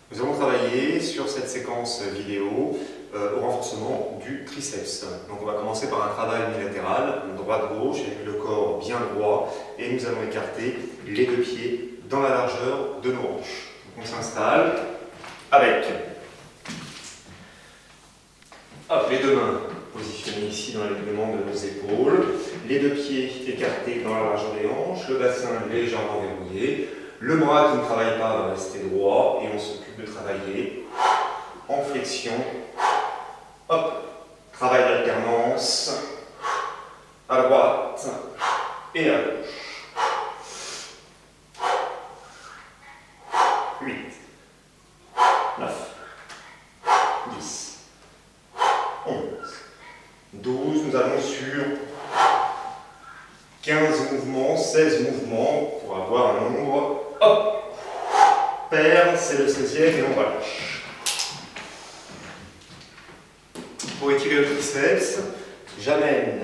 Nous allons travailler sur cette séquence vidéo au renforcement du triceps. Donc on va commencer par un travail unilatéral, droite-gauche, avec le corps bien droit, et nous allons écarter les deux pieds dans la largeur de nos hanches. Donc on s'installe avec les deux mains positionnées ici dans l'alignement de nos épaules, les deux pieds écartés dans la largeur des hanches, le bassin légèrement verrouillé, le bras qui ne travaille pas va rester droit et on s'occupe de travailler en flexion. Hop, travail d'alternance à droite et à gauche. 8, 9, 10, 11, 12. Nous allons sur 15 mouvements, 16 mouvements pour avoir un nombre. Hop, pair, c'est le 16e et on relâche. Pour étirer le triceps, j'amène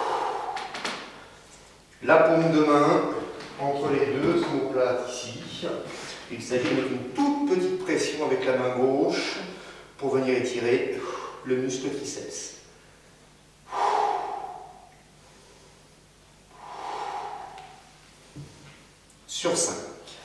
la paume de main entre les deux omoplates ici. Il s'agit de mettre une toute petite pression avec la main gauche pour venir étirer le muscle triceps. Sur 5.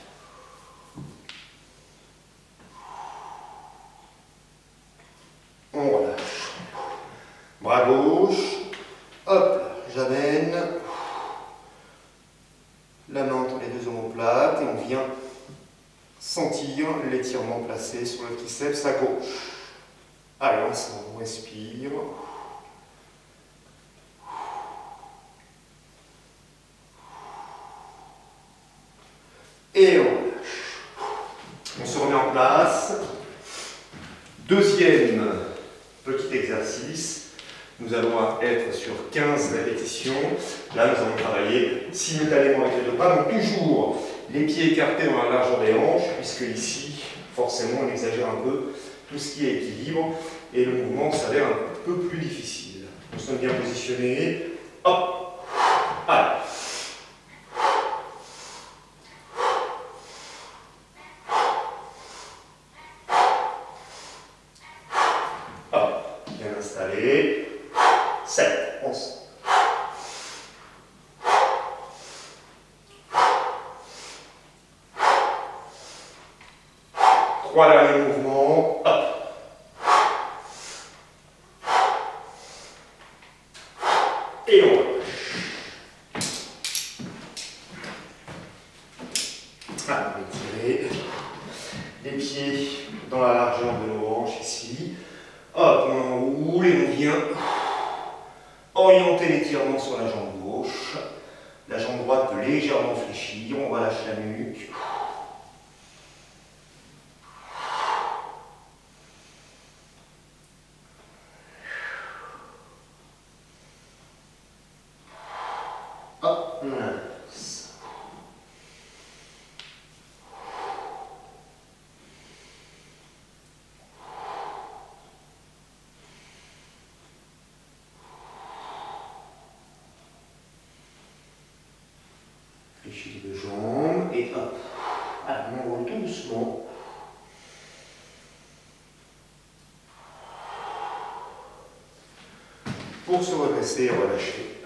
On relâche. Bras gauche. Hop, j'amène la main entre les deux omoplates et on vient sentir l'étirement placé sur le triceps à gauche. Allez, ensemble, on respire. Et on relâche. On se remet en place. Deuxième petit exercice. Nous allons être sur 15 répétitions. Là, nous allons travailler simultanément avec les deux bras. Donc toujours les pieds écartés dans la largeur des hanches, puisque ici, forcément, on exagère un peu tout ce qui est équilibre. Et le mouvement s'avère un peu plus difficile. Nous sommes bien positionnés. Hop. Allez. Bien installé. 7, 11. Trois derniers mouvements. Hop. Et on relâche. Ah, on va étirer les pieds dans la largeur de nos hanches ici. Hop, on enroule et on vient orienter l'étirement sur la jambe gauche. La jambe droite peut légèrement fléchir, on relâche la nuque. Hop, on inverse. Fléchis les deux jambes et hop. Alors, on enroule tout doucement. Pour se redresser et relâcher.